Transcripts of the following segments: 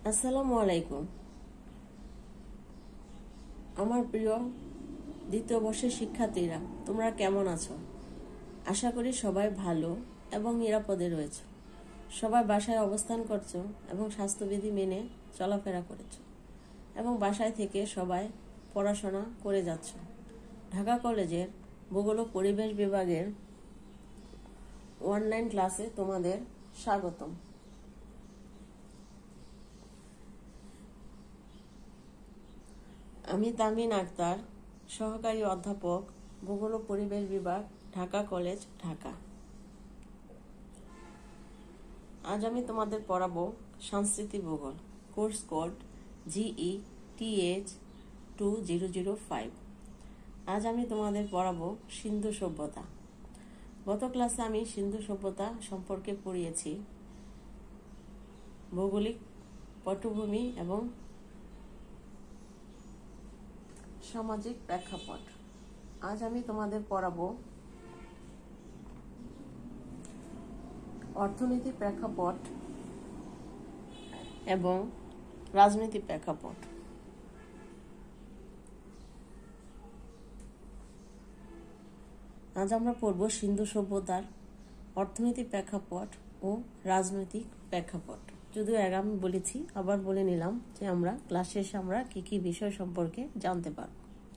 আসসালামু আলাইকুম। আমার প্রিয় দ্বিতীয় বর্ষের শিক্ষার্থীরা, তোমরা কেমন আছো? আশা করি সবাই ভালো এবং নিরাপদে রয়েছে। সবাই বাসায় অবস্থান করছো এবং স্বাস্থ্যবিধি মেনে চলাফেরা করেছো এবং বাসায় থেকে সবাই পড়াশোনা করে যাচ্ছ। ঢাকা কলেজের ভূগোল ও পরিবেশ বিভাগের অনলাইন ক্লাসে তোমাদের স্বাগতম। আমি তামিন আক্তার, সহকারী অধ্যাপক, ভূগোল ও পরিবেশ বিভাগ, ঢাকা কলেজ, ঢাকা। আজ আমি তোমাদের পড়াবো সংস্কৃতি ভূগোল, কোর্স কোড GE/TH2005। আজ আমি তোমাদের পড়াবো সিন্ধু সভ্যতা। গত ক্লাসে আমি সিন্ধু সভ্যতা সম্পর্কে পড়িয়েছি ভৌগোলিক পটভূমি এবং সামাজিক প্রেক্ষাপট। আজ আমি তোমাদের পড়াবো অর্থনৈতিক প্রেক্ষাপট এবং রাজনৈতিক প্রেক্ষাপট। আজ আমরা পড়ব সিন্ধু সভ্যতার অর্থনৈতিক প্রেক্ষাপট ও রাজনৈতিক প্রেক্ষাপট। যদিও এর আমি বলেছি, আবার বলে নিলাম যে আমরা ক্লাস শেষে আমরা কি কি বিষয় সম্পর্কে জানতে পারব।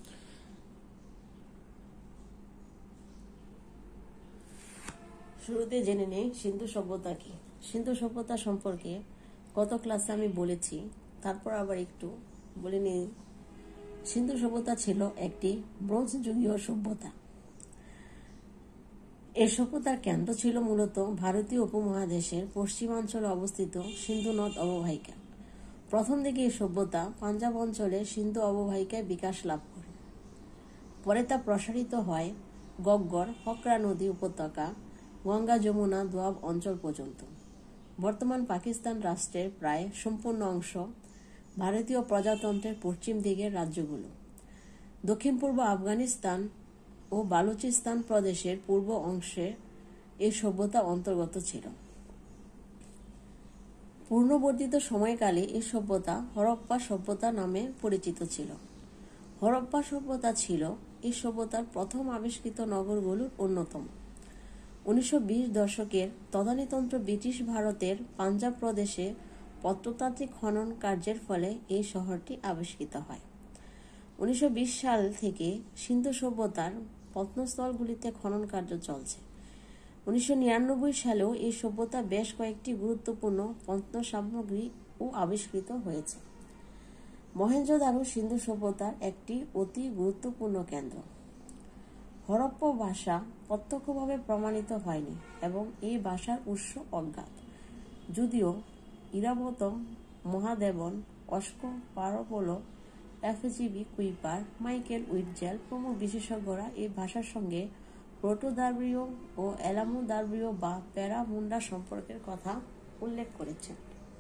শুরুতে জেনে নেই সিন্ধু সভ্যতা কি। সিন্ধু সভ্যতা সম্পর্কে গত ক্লাসে আমি বলেছি, তারপর আবার একটু বলে নিই। সিন্ধু সভ্যতা ছিল একটি ব্রোঞ্জ যুগীয় সভ্যতা। এই সভ্যতার কেন্দ্র ছিল মূলত ভারতীয় উপমহাদেশের পশ্চিমাঞ্চলে অবস্থিত সিন্ধু নদ অববাহিকা। প্রথম দিকে এই সভ্যতা পাঞ্জাব অঞ্চলে সিন্ধু অববাহিকায় বিকাশ লাভ করে। পরে তা প্রসারিত হয় গগ্গর, হকরা নদী উপত্যকা, গঙ্গা, যমুনা, দোয়াব অঞ্চল পর্যন্ত। বর্তমান পাকিস্তান রাষ্ট্রের প্রায় সম্পূর্ণ অংশ, ভারতীয় প্রজাতন্ত্রের পশ্চিম দিকের রাজ্যগুলো, দক্ষিণ পূর্ব আফগানিস্তান ও বালুচিস্তান প্রদেশের পূর্ব অংশে এই সভ্যতা অন্তর্গত ছিল। পূর্ণবর্ধিত সময়কালে এই সভ্যতা হরপ্পা সভ্যতা নামে পরিচিত ছিল। হরপ্পা সভ্যতা ছিল এই সভ্যতার প্রথম আবিষ্কৃত নগরগুলোর অন্যতম। 1920 দশকের তদানীন্তন ব্রিটিশ ভারতের পাঞ্জাব প্রদেশে প্রত্নতাত্ত্বিক খনন কার্যের ফলে এই শহরটি আবিষ্কৃত হয়। 1920 সাল থেকে সিন্ধু সভ্যতার প্রত্নস্থলগুলিতে খনন কার্য চলছে। 1999 সালেও এই সভ্যতা বেশ কয়েকটি গুরুত্বপূর্ণ প্রত্ন সামগ্রী ও আবিষ্কৃত হয়েছে। মহেঞ্জোদারো সিন্ধু সভ্যতার একটি অতি গুরুত্বপূর্ণ কেন্দ্র। হরপ্পা ভাষা প্রত্যক্ষভাবে প্রমাণিত হয়নি এবং এই ভাষার উৎস অজ্ঞাত, যদিও Iravatham, Mahadevan, Asko Parpola, FGB Kuiper, Michael Witzel প্রমুখ বিশেষজ্ঞরা এই ভাষার সঙ্গে প্রোটো-দার্বীয় ও এলামো-দার্বীয় বা প্যারা-মুন্ডা সম্পর্কের কথা উল্লেখ করেছেন।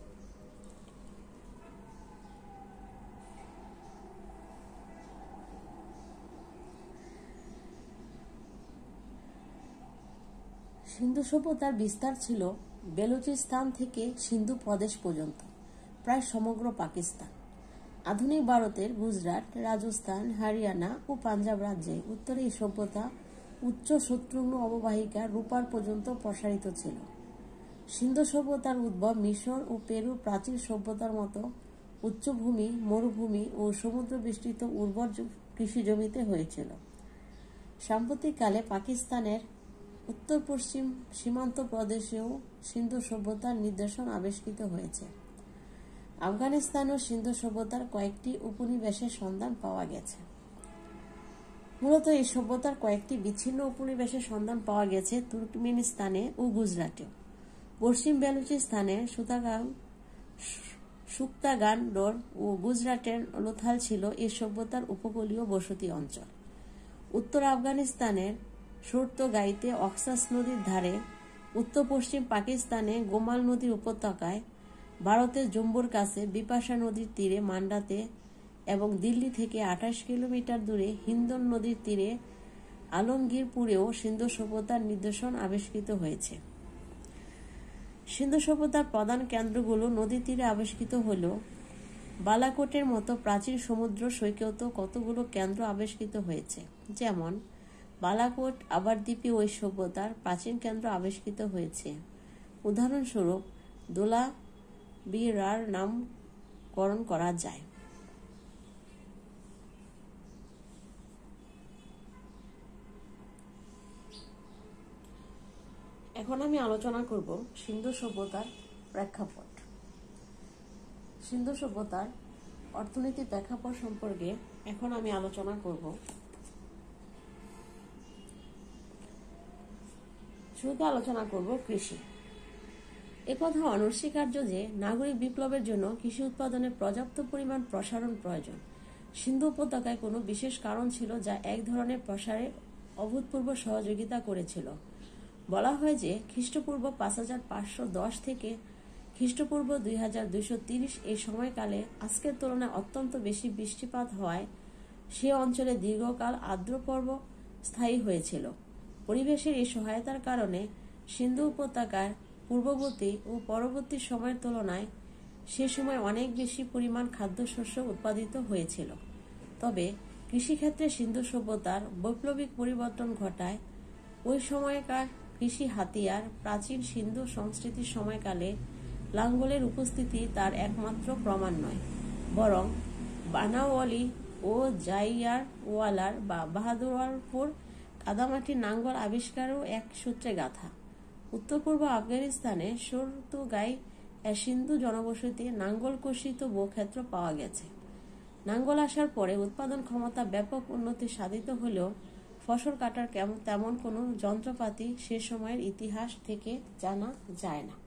সিন্ধু সভ্যতার বিস্তার ছিল বেলুচিস্তান থেকে সিন্ধু প্রদেশ পর্যন্ত, প্রায় সমগ্র পাকিস্তান। আধুনিক ভারতের গুজরাট, রাজস্থান, হরিয়ানা ও পাঞ্জাব রাজ্যে উত্তরে এই সভ্যতা উচ্চ শত্রুঘ্ন অববাহিকার রূপার পর্যন্ত প্রসারিত ছিল। সিন্ধু সভ্যতার উদ্ভব মিশর ও পেরু প্রাচীন সভ্যতার মতো উচ্চভূমি, মরুভূমি ও সমুদ্র বেষ্টিত উর্বর কৃষি জমিতে হয়েছিল। সাম্প্রতিককালে পাকিস্তানের উত্তর পশ্চিম সীমান্ত প্রদেশেও সিন্ধু সভ্যতার নিদর্শন আবিষ্কৃত হয়েছে। আফগানিস্তানেও সিন্ধু সভ্যতার কয়েকটি উপনিবেশের সন্ধান পাওয়া গেছে। মূলত এই সভ্যতার কয়েকটি বিচ্ছিন্ন উপনিবেশের সন্ধান পাওয়া গেছে তুর্কমেনিস্তানে ও গুজরাটেও। পশ্চিম বেলুচিস্তানে সুক্তাগানডোর ও গুজরাটের লোথাল ছিল এই সভ্যতার উপকূলীয় বসতি অঞ্চল। উত্তর আফগানিস্তানের শর্তগাইতে অক্সাস নদীর ধারে, উত্তর পশ্চিম পাকিস্তানে গোমাল নদীর উপত্যকায়, ভারতের জম্মুর কাছে বিপাশা নদীর তীরে মান্ডাতে এবং দিল্লি থেকে 28 কিলোমিটার দূরে হিন্দন নদীর তীরে আলমগীরপুরেও সিন্ধু সভ্যতার নিদর্শন আবিষ্কৃত হয়েছে। সিন্ধু সভ্যতার প্রধান কেন্দ্রগুলো নদী তীরে আবিষ্কৃত হলেও বালাকোটের মতো প্রাচীন সমুদ্র সৈকতেও কতগুলো কেন্দ্র আবিষ্কৃত হয়েছে। যেমন বালাকোট আবারদ্বীপে ওই সভ্যতার প্রাচীন কেন্দ্র আবিষ্কৃত হয়েছে। উদাহরণস্বরূপ ধোলাবিরার নামকরণ করা যায়। এখন আমি আলোচনা করব সিন্ধু সভ্যতার প্রেক্ষাপট। সিন্ধু সভ্যতার অর্থনৈতিক প্রেক্ষাপট সম্পর্কে এখন আমি আলোচনা করব। শুরুতে আলোচনা করব কৃষি। একথা অনস্বীকার্য যে নাগরিক বিপ্লবের জন্য কৃষি উৎপাদনের পর্যাপ্ত পরিমাণ প্রসারণ প্রয়োজন। সিন্ধু উপত্যকায় কোনো বিশেষ কারণ ছিল যা এক ধরনের প্রসারে অভূতপূর্ব সহযোগিতা করেছিল। বলা হয় যে খ্রিস্টপূর্ব 5510 থেকে খ্রিস্টপূর্ব 2230 এই সময়কালে আজকের তুলনায় অত্যন্ত বেশি বৃষ্টিপাত হওয়ায় সে অঞ্চলে দীর্ঘকাল আর্দ্রপর্ব স্থায়ী হয়েছিল। পরিবেশের এই সহায়তার কারণে সিন্ধু উপত্যকার পূর্ববর্তী ও পরবর্তী সময়ের তুলনায় সে সময় অনেক বেশি পরিমাণ খাদ্যশস্য উৎপাদিত হয়েছিল। তবে কৃষিক্ষেত্রে সিন্ধু সভ্যতার বৈপ্লবিক পরিবর্তন ঘটায়। ওই সময়কার কৃষি হাতিয়ার প্রাচীন সিন্ধু সংস্কৃতির সময়কালে লাঙ্গলের উপস্থিতি তার একমাত্র প্রমাণ নয়, বরং বানাওয়ালি ও জাইয়ারওয়ালার বা বাহাদুরপুর কাদামাটির নাঙ্গল আবিষ্কারও এক সূত্রে গাথা। উত্তর পূর্ব আফগানিস্তানে সুরতুগাই সিন্ধু জনবসতি নাঙ্গল কষিত বহুক্ষেত্র পাওয়া গেছে। নাঙ্গল আসার পরে উৎপাদন ক্ষমতা ব্যাপক উন্নতি সাধিত হলেও ফসল কাটার তেমন কোনো যন্ত্রপাতি সে সময়ের ইতিহাস থেকে জানা যায় না।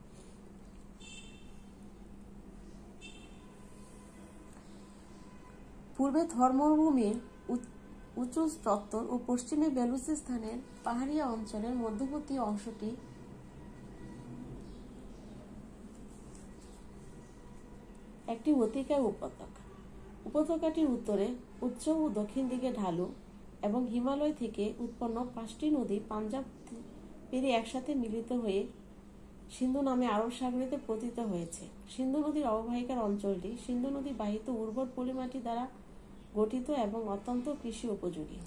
পূর্বে থর মরুভূমির উঁচু চত্বর ও পশ্চিমে বেলুচিস্তানের পাহাড়িয়া অঞ্চলের মধ্যবর্তী অংশটি একটি অতিকায় উপত্যকা। উপত্যকাটির উত্তরে উচ্চ ও দক্ষিণ দিকে ঢালু এবং হিমালয় থেকে উৎপন্ন 5টি নদী পাঞ্জাব পেরিয়ে একসাথে মিলিত হয়ে সিন্ধু নামে আরব সাগরেতে পতিত হয়েছে। সিন্ধু নদীর অববাহিকার অঞ্চলটি সিন্ধু নদী বাহিত উর্বর পলিমাটি দ্বারা গঠিত এবং অত্যন্ত কৃষি উপযোগী।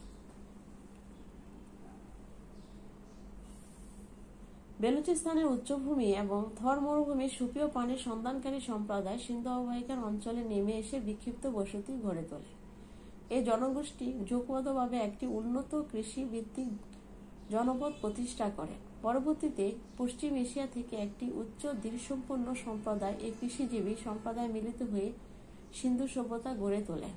বেলুচিস্তানের উচ্চভূমি এবং থর মরুভূমির সুপেয় পানির সন্ধানকারী সম্প্রদায় সিন্ধু অববাহিকার অঞ্চলে নেমে এসে বিক্ষিপ্ত বসতি গড়ে তোলে। এই জনগোষ্ঠী যুগপৎভাবে একটি উন্নত কৃষি ভিত্তিক জনপদ প্রতিষ্ঠা করে। পরবর্তীতে পশ্চিম এশিয়া থেকে একটি উচ্চ দৃঢ়সম্পন্ন সম্প্রদায় এই কৃষিজীবী সম্প্রদায় মিলিত হয়ে সিন্ধু সভ্যতা গড়ে তোলে।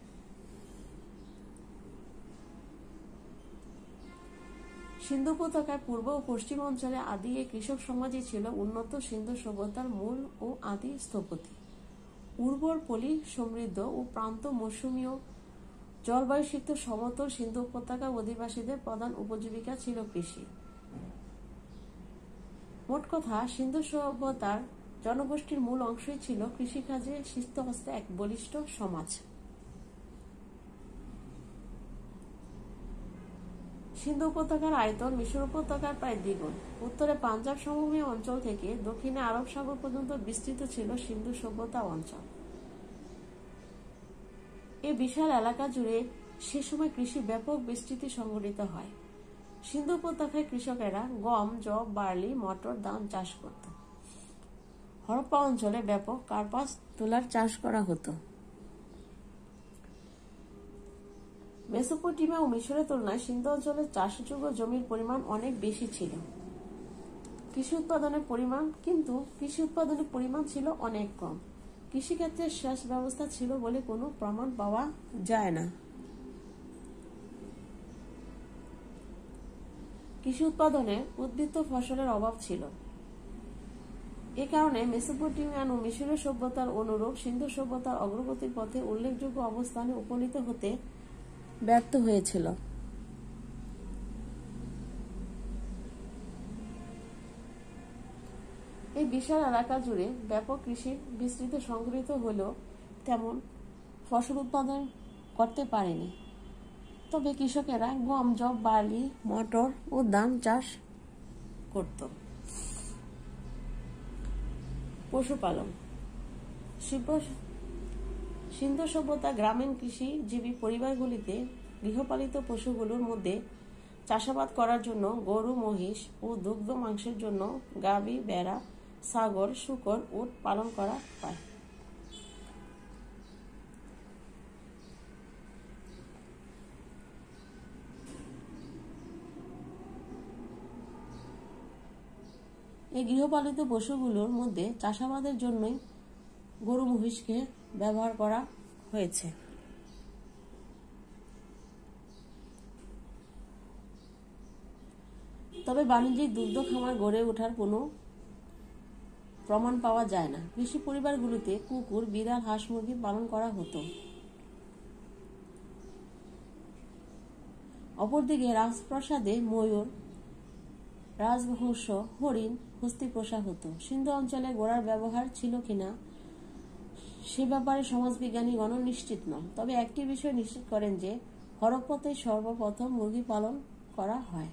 সিন্ধু উপত্যকার পূর্ব ও পশ্চিম অঞ্চলে আদি এই কৃষক সমাজই ছিল উন্নত সিন্ধু সভ্যতার মূল ও আদি স্থপতি। উর্বর পলি সমৃদ্ধ ও প্রান্ত মৌসুমীয় জলবায়ুসিক্ত সমতল সিন্ধু উপত্যকার অধিবাসীদের প্রধান উপজীবিকা ছিল কৃষি। মোট কথা, সিন্ধু সভ্যতার জনগোষ্ঠীর মূল অংশই ছিল কৃষিকাজে সিদ্ধহস্ত এক বলিষ্ঠ সমাজ। সিন্ধু উপত্যকার আয়তন মিশর উপত্যকার প্রায় দ্বিগুণ। উত্তরে পাঞ্জাব সমভূমি অঞ্চল থেকে দক্ষিণে আরব সাগর পর্যন্ত বিস্তৃত ছিল সিন্ধু সভ্যতা অঞ্চল। এই বিশাল এলাকা জুড়ে সে সময় কৃষি ব্যাপক বিস্তৃতি সংঘটিত হয়। সিন্ধু উপত্যকায় কৃষকেরা গম, যব, বার্লি, মটর, ধান চাষ করত। হরপ্পা অঞ্চলে ব্যাপক কার্পাস তুলার চাষ করা হতো। মেসোপটেমিয়া ও মিশরের তুলনায় সিন্ধু অঞ্চলের চাষযোগ্য জমির পরিমাণ অনেক বেশি ছিল, কৃষি উৎপাদনের পরিমাণ ছিল অনেক কম। কৃষিক্ষেত্রে সেচ ব্যবস্থা ছিল বলে কোনো প্রমাণ পাওয়া যায় না। কৃষি উৎপাদনে উদ্বৃত্ত ফসলের অভাব ছিল। এ কারণে মেসোপটেমিয়ান ও মিশরীয় সভ্যতার অনুরূপ সিন্ধু সভ্যতার অগ্রগতির পথে উল্লেখযোগ্য অবস্থানে উপনীত হতে ব্যর্থ হয়েছিল। এই বিশাল এলাকা জুড়ে ব্যাপক কৃষি বিস্তৃতি সংঘটিত হলেও তেমন ফসল উৎপাদন করতে পারেনি। তবে কৃষকেরা গম, যব, বার্লি, মটর ও ধান চাষ করত। পশুপালন। সিন্ধু সভ্যতা গ্রামীণ কৃষিজীবী পরিবারগুলিতে গৃহপালিত পশুগুলোর মধ্যে চাষাবাদ করার জন্য গরু, মহিষ ও দুগ্ধ মাংসের জন্য গাভী, ভেড়া, ছাগল, শূকর, উট পালন করা হয়। এই গৃহপালিত পশুগুলোর মধ্যে চাষাবাদের জন্যই গরু, মহিষকে ব্যবহার করা হয়েছে। তবে বাণিজ্যিক দুগ্ধ খামার গড়ে ওঠার কোনো প্রমাণ পাওয়া যায় না। কৃষি পরিবারগুলোতে কুকুর, বিড়াল, হাঁস, মুরগি পালন করা হতো। অপরদিকে রাজপ্রাসাদে ময়ূর, রাজহংস, হরিণ, হস্তি পোষা হতো। সিন্ধু অঞ্চলে ঘোড়ার ব্যবহার ছিল কিনা সে ব্যাপারে সমাজবিজ্ঞানীগণ নিশ্চিত নন। তবে একটি বিষয় নিশ্চিত করেন যে হরপ্পাতে সর্বপ্রথম মুরগি পালন করা হয়।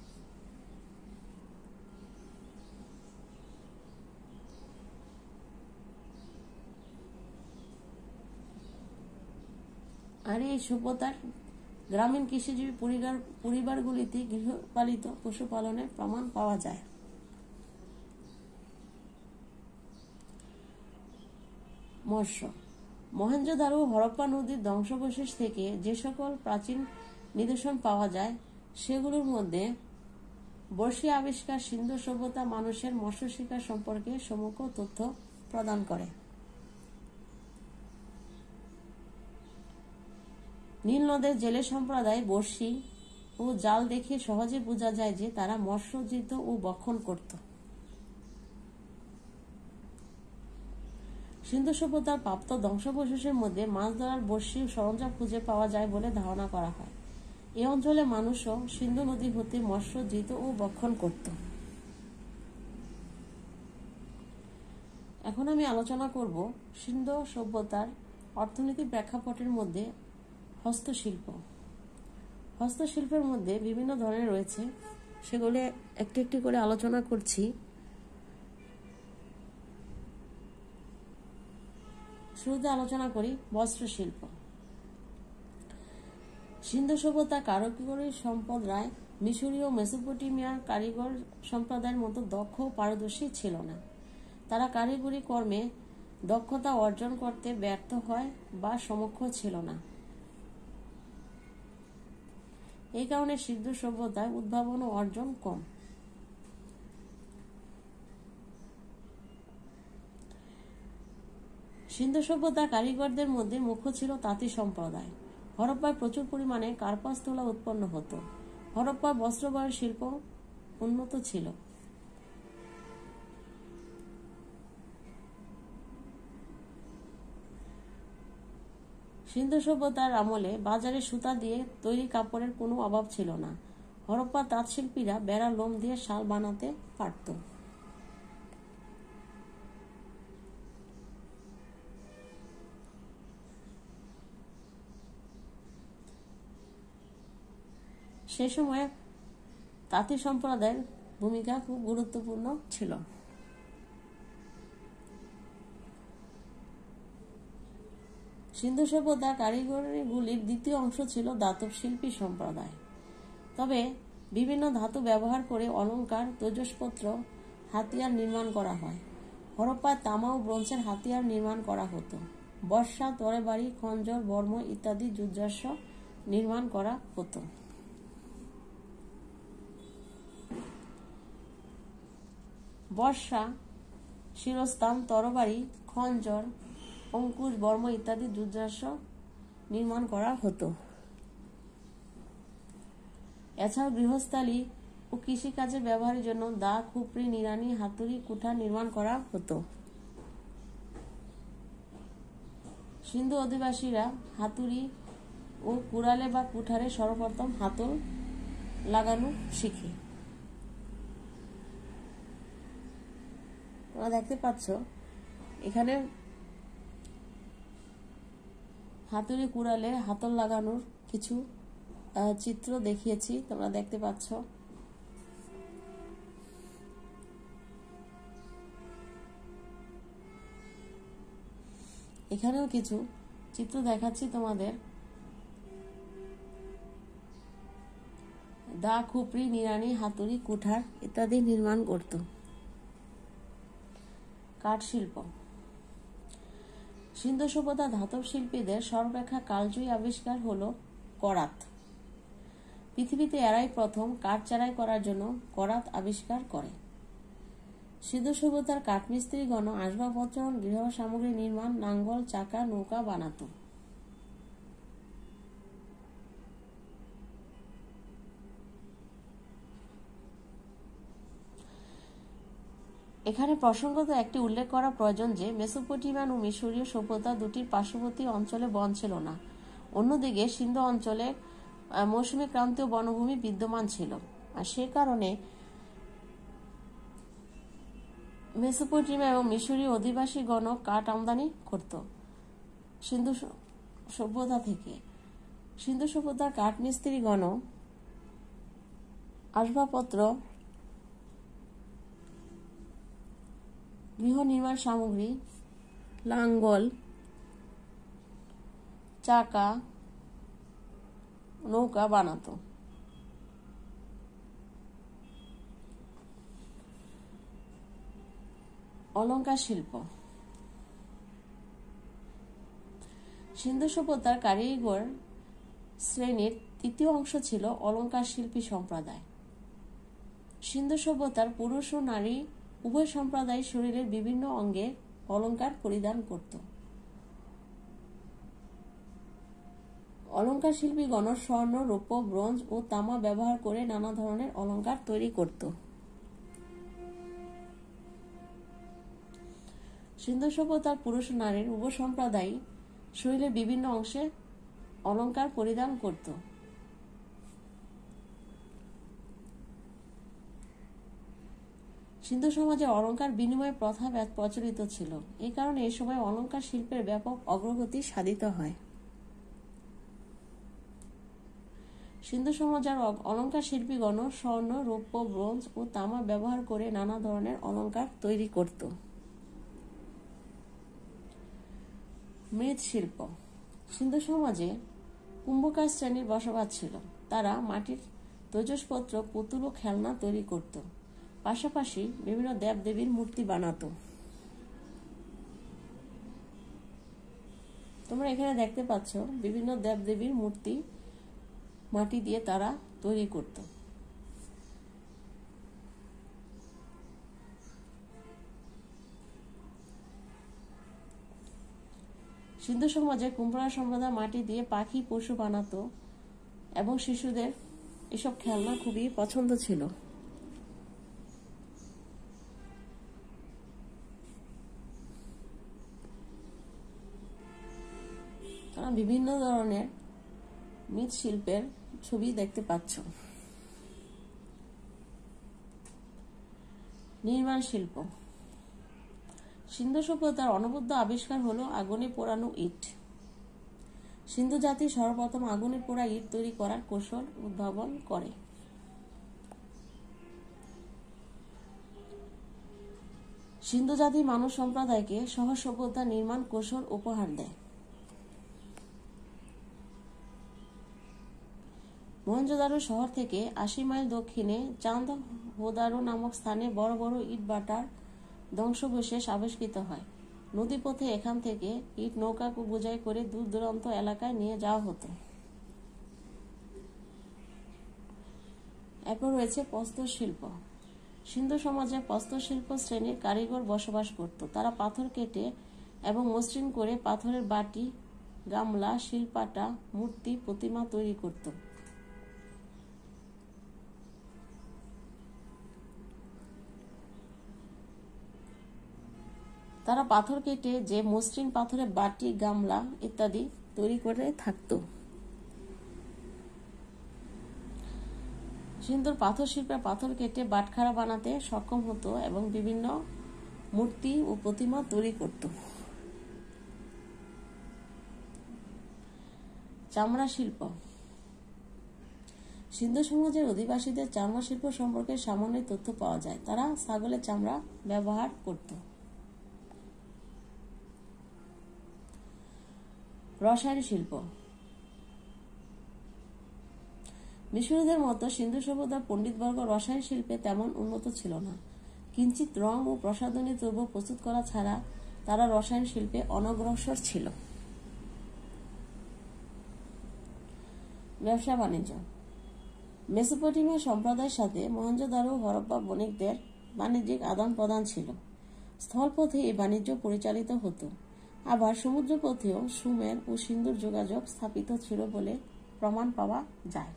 আর এই সভ্যতার গ্রামীণ কৃষিজীবী পরিবারগুলিতে গৃহপালিত পশুপালনের প্রমাণ পাওয়া যায়। মৎস্য। মহেঞ্জোদারো ও হরপ্পা নদীর ধ্বংসাবশেষ থেকে যে সকল প্রাচীন নিদর্শন পাওয়া যায় সেগুলোর মধ্যে বর্ষি আবিষ্কার সিন্ধু সভ্যতা মানুষের মৎস্য শিকার সম্পর্কে সমগ্র তথ্য প্রদান করে। নীল নদের জেলে সম্প্রদায় বর্ষি ও জাল দেখে সহজে বোঝা যায় যে তারা মৎস্যজিত ও ভক্ষণ করত। সিন্ধু সভ্যতার প্রাপ্ত ধ্বংসাবশেষের মধ্যে মাছ ধরার বর্ষি সরঞ্জাম খুঁজে পাওয়া যায় বলে ধারণা করা হয়। এই অঞ্চলে মানুষও সিন্ধু নদী হতে মৎস্যজিত ও ভক্ষণ করত। এখন আমি আলোচনা করব সিন্ধু সভ্যতার অর্থনৈতিক প্রেক্ষাপটের মধ্যে হস্তশিল্প। হস্তশিল্পের মধ্যে বিভিন্ন ধরনের রয়েছে, সেগুলো একটি একটি করে আলোচনা করছি। শুরুতে আলোচনা করি বস্ত্রশিল্প। সিন্ধু সভ্যতা কারিগরি সম্প্রদায় মিশরীয় মেসোপটেমিয়ার কারিগর সম্প্রদায়ের মতো দক্ষ ও পারদর্শী ছিল না। তারা কারিগরি কর্মে দক্ষতা অর্জন করতে ব্যর্থ হয় বা সমক্ষ ছিল না। এই কারণে সিন্ধু সভ্যতায় উদ্ভাবন ও অর্জন কম। সিন্ধু সভ্যতা কারিগরদের মধ্যে মুখ্য ছিল তাঁতি সম্প্রদায়। হরপ্পায় প্রচুর পরিমাণে কার্পাস তুলা উৎপন্ন হতো। হরপ্পার বস্ত্রবয়ন শিল্প উন্নত ছিল। সিন্ধু সভ্যতার আমলে বাজারে সুতা দিয়ে তৈরি কাপড়ের কোনো অভাব ছিল না। হরপ্পার তাঁতশিল্পীরা ভেড়ার লোম দিয়ে শাল বানাতে পারত। সে সময় তাঁতি সম্প্রদায়ের ভূমিকা খুব গুরুত্বপূর্ণ ছিল। সিন্ধু সভ্যতা কারিগরিগুলির দ্বিতীয় অংশ ছিল দাতব শিল্পী সম্প্রদায়। তবে বিভিন্ন ধাতু ব্যবহার করে অলঙ্কার, তৈজসপত্র, হাতিয়ার নির্মাণ করা হয়। হরপ্পায় তামা ও ব্রোঞ্জের হাতিয়ার নির্মাণ করা হতো। বর্শা, তরবারি, খঞ্জর, বর্ম ইত্যাদি যুদ্ধাস্ত্র নির্মাণ করা হতো। বর্শা, শিরস্ত্রাণ, তরবারি, খঞ্জর, অঙ্কুশ, বর্ম ইত্যাদি যুদ্ধাস্ত্র নির্মাণ করা হতো। এছাড়াও গৃহস্থালী ও কৃষিকাজে ব্যবহারের জন্য দা, খুপড়ি, নিড়ানি, হাতুড়ি, কুঠার নির্মাণ করা হতো। সিন্ধু অধিবাসীরা হাতুড়ি ও কুড়ালে বা কুঠারে সর্বপ্রথম হাতল লাগানো শিখে। তোমরা দেখতে পাচ্ছ এখানে হাতুড়ি, কুড়ালে হাতল লাগানোর কিছু চিত্র দেখিয়েছি, তোমরা দেখতে পাচ্ছ। এখানেও কিছু চিত্র দেখাচ্ছি তোমাদের। দা, খুপড়ি, নিড়ানি, হাতুড়ি, কুঠার ইত্যাদি নির্মাণ করত। কাঠ শিল্প। সিন্ধু সভ্যতা ধাতব শিল্পীদের সর্বাপেক্ষা কালজয়ী আবিষ্কার হলো করাত। পৃথিবীতে এরাই প্রথম কাঠ চারাই করার জন্য করাত আবিষ্কার করে। সিন্ধু সভ্যতার কাঠমিস্ত্রিগণ আসবাবপত্র, গৃহ সামগ্রী নির্মাণ, নাঙ্গল, চাকা, নৌকা বানাত। এখানে প্রসঙ্গত একটি উল্লেখ করা প্রয়োজন যে মেসোপটেমিয়ান ও মিশরীয় সভ্যতা দুটির পার্শ্ববর্তী অঞ্চলে বন ছিল না। অন্যদিকে সিন্ধু অঞ্চলে মৌসুমী ক্রান্তীয় বনভূমি বিদ্যমান ছিল, আর সে কারণে মেসোপটেমিয়া এবং মিশরীয় অধিবাসীগণ কাঠ আমদানি করত সিন্ধু সভ্যতা থেকে। সিন্ধু সভ্যতার কাঠমিস্ত্রিগণ আসবাবপত্র, গৃহ নির্মাণ সামগ্রী, লাঙ্গল, চাকা, নৌকা বানাত। অলঙ্কার শিল্প। সিন্ধু সভ্যতার কারিগর শ্রেণীর তৃতীয় অংশ ছিল অলঙ্কার শিল্পী সম্প্রদায়। সিন্ধু সভ্যতার পুরুষ ও নারী উভয় সম্প্রদায় শরীরের বিভিন্ন অঙ্গে অলঙ্কার পরিধান করত। অলঙ্কার শিল্পীগণ স্বর্ণ, রৌপ্য, ব্রোঞ্জ ও তামা ব্যবহার করে নানা ধরনের অলঙ্কার তৈরি করত। সিন্ধু সভ্যতার পুরুষ ও নারীর উভয় সম্প্রদায় শরীরের বিভিন্ন অংশে অলঙ্কার পরিধান করত। সিন্ধু সমাজে অলঙ্কার বিনিময় প্রথা প্রচলিত ছিল। এই কারণে এই সময় অলঙ্কার শিল্পের ব্যাপক অগ্রগতি সাধিত হয়। সিন্ধু সমাজের অলঙ্কার শিল্পীগণ স্বর্ণ, রৌপ্য, ব্রোঞ্জ ও তামা ব্যবহার করে নানা ধরনের অলঙ্কার তৈরি করত। মৃৎশিল্প। সিন্ধু সমাজে কুম্ভকার শ্রেণীর বসবাস ছিল। তারা মাটির তৈজসপত্র, পুতুল ও খেলনা তৈরি করত। পাশাপাশি বিভিন্ন দেবদেবীর মূর্তি বানাতো। তোমরা এখানে দেখতে পাচ্ছ বিভিন্ন দেবদেবীর মূর্তি মাটি দিয়ে তারা তৈরি করত। সিন্ধু সমাজে কুম্ভকার সম্প্রদায় মাটি দিয়ে পাখি, পশু বানাতো এবং শিশুদের এসব খেলনা খুবই পছন্দ ছিল। বিভিন্ন ধরনের মৃৎশিল্পের ছবি দেখতে পাচ্ছ। নির্মাণ শিল্প। সিন্ধু সভ্যতার অনবদ্য আবিষ্কার হলো আগুনে পোড়ানো ইট। সিন্ধু জাতি সর্বপ্রথম আগুনে পোড়া ইট তৈরি করার কৌশল উদ্ভাবন করে। সিন্ধু জাতি মানব সম্প্রদায়কে সহজ সভ্যতা নির্মাণ কৌশল উপহার দেয়। মহেঞ্জোদারো শহর থেকে 80 মাইল দক্ষিণে চাঁদ হোদারো নামক স্থানে বড় বড় ইট ভাটার ধ্বংসাবশেষ আবিষ্কৃত হয়। নদীপথে এখান থেকে ইট নৌকা বোঝাই করে দূর দূরান্ত এলাকায় নিয়ে যাওয়া হতো। এরপর রয়েছে প্রস্তর শিল্প। সিন্ধু সমাজে প্রস্তর শিল্প শ্রেণীর কারিগর বসবাস করত। তারা পাথর কেটে এবং মসৃণ করে পাথরের বাটি, গামলা, শিলপাটা, মূর্তি, প্রতিমা তৈরি করত। তারা পাথর কেটে যে মসৃণ পাথরের বাটি, গামলা ইত্যাদি তৈরি করে থাকত। সিন্ধুর পাথর শিল্পে পাথর কেটে বাটখারা বানাতে সক্ষম হতো এবং বিভিন্ন মূর্তি ও প্রতিমা তৈরি করত। চামড়া শিল্প। সিন্ধু সমাজের অধিবাসীদের চামড়া শিল্প সম্পর্কে সামান্য তথ্য পাওয়া যায়। তারা ছাগলের চামড়া ব্যবহার করত। রসায়ন শিল্প। মিশরীয়দের মতো সিন্ধু সভ্যতার পণ্ডিতবর্গ রসায়ন শিল্পে তেমন উন্নত ছিল না। কিঞ্চিত রং ও প্রসাধনী দ্রব্য প্রস্তুত করা ছাড়া তারা রসায়ন শিল্পে অনগ্রসর ছিল। ব্যবসা বাণিজ্য। মেসোপটেমিয়া সম্প্রদায়ের সাথে মহেঞ্জোদারো হরপ্পা বণিকদের বাণিজ্যিক আদান প্রদান ছিল। স্থলপথে এই বাণিজ্য পরিচালিত হতো, আবার সমুদ্রপথেও সুমের ও সিন্ধুর যোগাযোগ স্থাপিত ছিল বলে প্রমাণ পাওয়া যায়।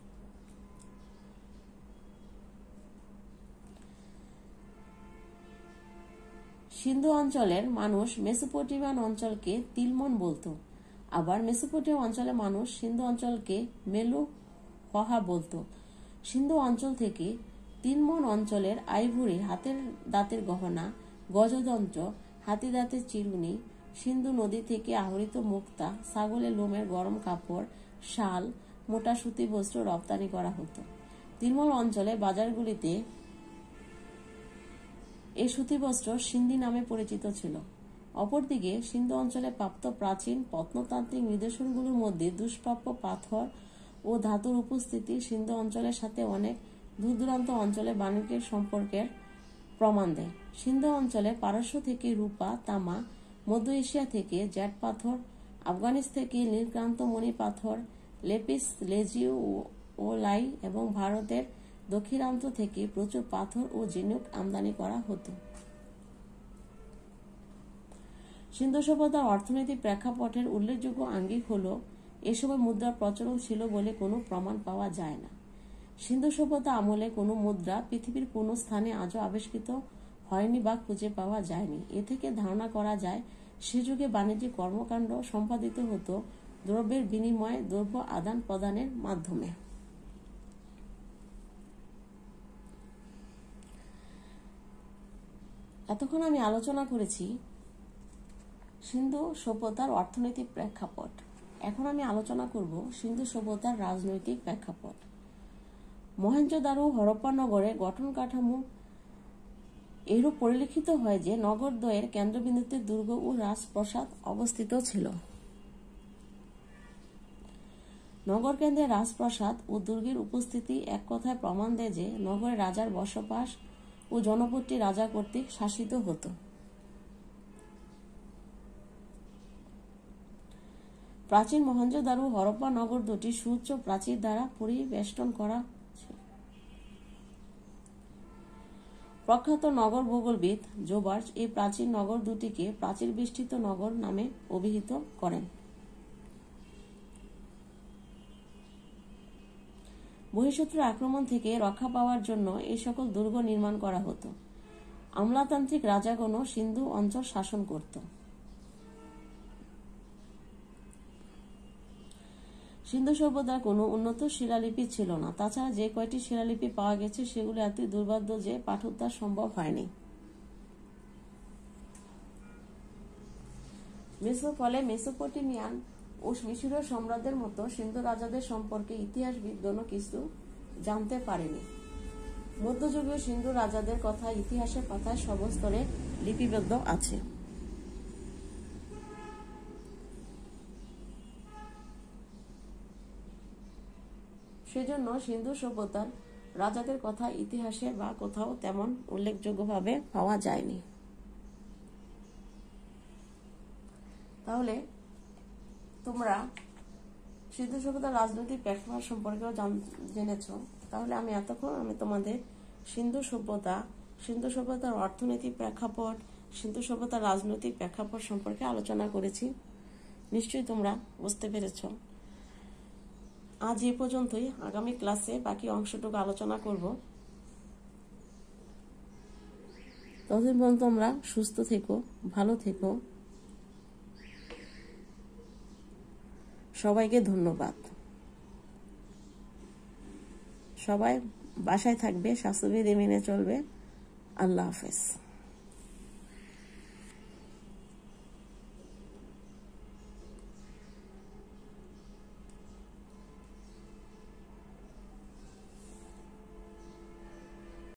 সিন্ধু অঞ্চলের মানুষ মেসোপটেমিয়ান অঞ্চলকে তিলমন বলতো, আবার মেসোপটেমিয়া অঞ্চলের মানুষ সিন্ধু অঞ্চলকে মেলুহহা বলতো। সিন্ধু অঞ্চল থেকে তিলমন অঞ্চলের আইভরি, হাতের দাঁতের গহনা, গজযন্ত্র, হাতি দাঁতের চিরুনি, সিন্ধু নদী থেকে আহরিত মুক্তা, ছাগলের লোমের গরম কাপড়, শাল, মোটা সুতি বস্ত্র রপ্তানি করা হতো। তিলমন অঞ্চলে বাজারগুলিতে এই সুতিবস্ত্র সিন্ধি নামে পরিচিত ছিল। অপরদিকে সিন্ধু অঞ্চলে প্রাপ্ত প্রাচীন প্রত্নতান্ত্রিক নিদর্শনগুলোর মধ্যে দুষ্প্রাপ্য পাথর ও ধাতুর উপস্থিতি সিন্ধু অঞ্চলের সাথে অনেক দূর-দূরান্ত অঞ্চলে বাণিজ্যের সম্পর্কের প্রমাণ দেয়। সিন্ধু অঞ্চলে পারস্য থেকে রূপা, তামা, মধ্য এশিয়া থেকে জ্যাট পাথর, আফগানিস্তান থেকে নীলক্রান্ত মণি পাথর, লেপিস লেজিওলাই এবং ভারতের দক্ষিণাঞ্চ থেকে প্রচুর পাথর ও ঝিনুক আমদানি করা হতো। সিন্ধু সভ্যতার অর্থনৈতিক প্রেক্ষাপটের উল্লেখযোগ্য আঙ্গিক হল এসময় মুদ্রার প্রচলন ছিল বলে কোনো প্রমাণ পাওয়া যায় না। সিন্ধু সভ্যতা আমলে কোনো মুদ্রা পৃথিবীর কোনো স্থানে আজও আবিষ্কৃত হয়নি বা খুঁজে পাওয়া যায়নি। এ থেকে ধারণা করা যায় সে যুগে বাণিজ্যিক কর্মকাণ্ড সম্পাদিত হতো দ্রব্যের বিনিময়ে, দ্রব্য আদান প্রদানের মাধ্যমে। এতক্ষণ আমি আলোচনা করেছি সিন্ধু সভ্যতার অর্থনৈতিক প্রেক্ষাপট। এখন আমি আলোচনা করব সিন্ধু সভ্যতার রাজনৈতিক প্রেক্ষাপট। মহেঞ্জোদারো হরপ্পা নগরের গঠন কাঠামো এরূপ পরিলক্ষিত হয় যে নগরদ্বয়ের কেন্দ্রবিন্দুতে দুর্গ ও রাজপ্রাসাদ অবস্থিত ছিল। নগর কেন্দ্রে রাজপ্রাসাদ ও দুর্গের উপস্থিতি এক কথায় প্রমাণ দেয় যে নগরে রাজার বসবাস ও জনপদটি রাজা কর্তৃক শাসিত হতো। প্রাচীন মহেঞ্জোদারো হরপ্পা নগর দুটি সুউচ্চ প্রাচীর দ্বারা পরিবেষ্টন করা ছিল। প্রখ্যাত নগর ভূগোলবিদ জোবার্চ এই প্রাচীন নগর দুটিকে প্রাচীর বেষ্টিত নগর নামে অভিহিত করেন। বহিঃশত্রুর আক্রমণ থেকে রক্ষা পাওয়ার জন্য এই সকল দুর্গ নির্মাণ করা হতো। আমলাতান্ত্রিক রাজাগণও সিন্ধু অঞ্চল শাসন করত। সিন্ধু সভ্যতার কোনো উন্নত শিলালিপি ছিল না। তাছাড়া যে কয়টি শিলালিপি পাওয়া গেছে সেগুলি এত দুর্বোধ্য যে পাঠোদ্ধার সম্ভব হয়নি। ফলে মেসোপটেমিয়ান ও মিশরীয় সম্রাটদের মতো সিন্ধু রাজাদের সম্পর্কে ইতিহাসবিদগণও কিছু জানতে পারেনি। মধ্যযুগীয় সিন্ধু রাজাদের কথা ইতিহাসের পাতায় সর্বস্তরে লিপিবদ্ধ আছে। সেজন্য সিন্ধু সভ্যতার রাজাদের কথা ইতিহাসে বা কোথাও তেমন উল্লেখযোগ্যভাবে পাওয়া যায়নি। তাহলে তোমরা সিন্ধু সভ্যতার রাজনৈতিক প্রেক্ষাপট সম্পর্কেও জেনেছ। তাহলে আমি তোমাদের সিন্ধু সভ্যতার অর্থনৈতিক প্রেক্ষাপট, সিন্ধু সভ্যতার রাজনৈতিক প্রেক্ষাপট সম্পর্কে আলোচনা করেছি। নিশ্চয়ই তোমরা বুঝতে পেরেছ। আজ এ পর্যন্তই। আগামী ক্লাসে বাকি অংশটুকু আলোচনা করব। ততদিন পর্যন্ত তোমরা সুস্থ থেকো, ভালো থেকো। সবাইকে ধন্যবাদ। সবাই বাসায় থাকবে, স্বাস্থ্যবিধি মেনে চলবে। আল্লাহ হাফেজ।